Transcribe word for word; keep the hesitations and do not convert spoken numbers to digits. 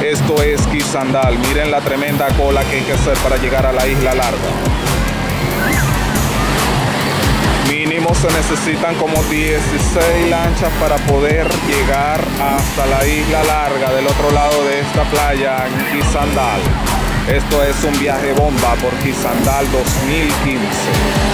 Esto es Quisandal. Miren la tremenda cola que hay que hacer para llegar a la Isla Larga. Mínimo se necesitan como dieciséis lanchas para poder llegar hasta la Isla Larga del otro lado de esta playa en Quisandal. Esto es un viaje bomba por Quisandal dos mil quince.